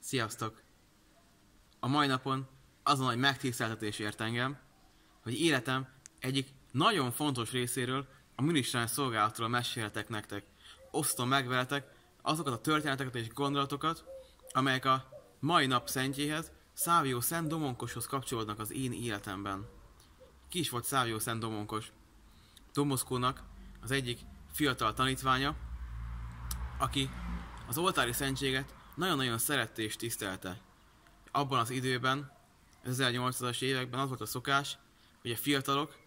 Sziasztok! A mai napon az a nagy megtiszteltetés ért engem, hogy életem egyik nagyon fontos részéről, a minisztráns szolgálatról mesélhetek nektek. Osztom meg veletek azokat a történeteket és gondolatokat, amelyek a mai nap szentjéhez, Szávió Szent Domonkoshoz kapcsolódnak az én életemben. Ki is volt Szávió Szent Domonkos? Don Boscónak az egyik fiatal tanítványa, aki az oltári szentséget nagyon-nagyon szerette és tisztelte. Abban az időben, 1800-as években az volt a szokás, hogy a fiatalok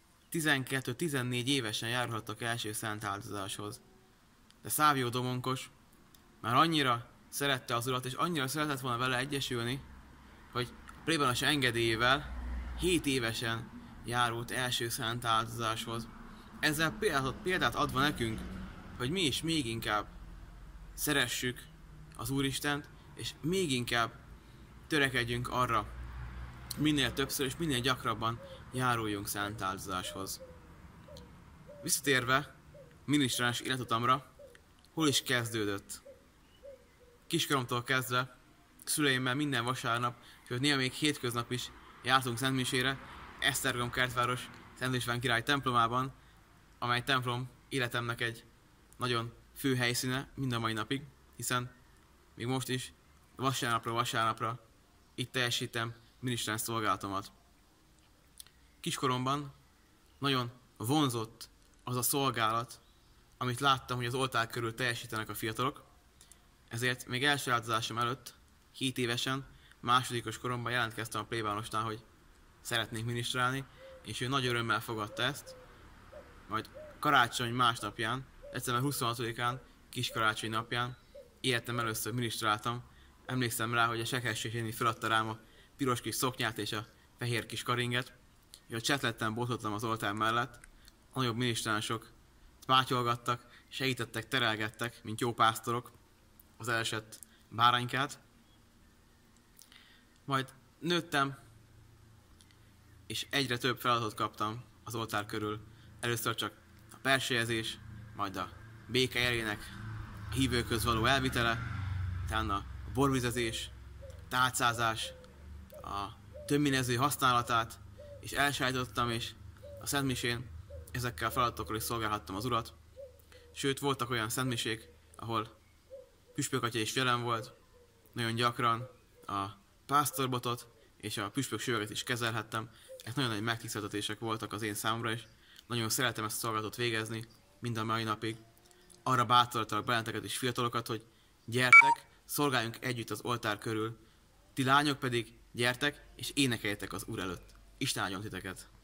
12-14 évesen járhattak első szent áldozáshoz. De Szávió Domonkos már annyira szerette az urat, és annyira szeretett volna vele egyesülni, hogy plébános engedélyével 7 évesen járult első szent áldozáshoz. Ezzel példát adva nekünk, hogy mi is még inkább szeressük az Úristent, és még inkább törekedjünk arra, minél többször és minél gyakrabban járuljunk szent áldozáshoz. Visszatérve minisztráns életutamra, hol is kezdődött? Kiskoromtól kezdve szüleimmel minden vasárnap, sőt néha még hétköznap is jártunk szentmisére, Esztergom kertváros Szent István király templomában, amely templom életemnek egy nagyon fő helyszíne mind a mai napig, hiszen még most is vasárnapról vasárnapra itt teljesítem minisztráns szolgálatomat. Kiskoromban nagyon vonzott az a szolgálat, amit láttam, hogy az oltár körül teljesítenek a fiatalok, ezért még első áldozásom előtt, 7 évesen, másodikos koromban jelentkeztem a plébánosnál, hogy szeretnék minisztrálni, és ő nagy örömmel fogadta ezt, majd karácsony másnapján, december 26-án, kiskarácsony napján életem először minisztráltam. Emlékszem rá, hogy a Sekhessy feladta rám a piros kis szoknyát és a fehér kis karinget, és a csetletten botoltam az oltár mellett. A nagyobb minisztránsok pátyolgattak, segítettek, terelgettek, mint jó pásztorok az elesett báránykát. Majd nőttem, és egyre több feladatot kaptam az oltár körül. Először csak a persejezés, majd a béke jelének a hívőköz való elvitele, utána a borvizezés, tálcázás, a tömminező használatát, és elsajátítottam, és a szentmisén ezekkel a feladatokkal is szolgálhattam az Urat. Sőt, voltak olyan szentmisék, ahol püspök atya is jelen volt, nagyon gyakran a pásztorbotot és a püspök söveket is kezelhettem. Ezek nagyon nagy megtiszteltetések voltak az én számomra is. Nagyon szeretem ezt a szolgálatot végezni, mind a mai napig. Arra bátorítalak benneteket és fiatalokat, hogy gyertek, szolgáljunk együtt az oltár körül. Ti lányok pedig gyertek, és énekeljetek az Úr előtt. Isten áldjon titeket!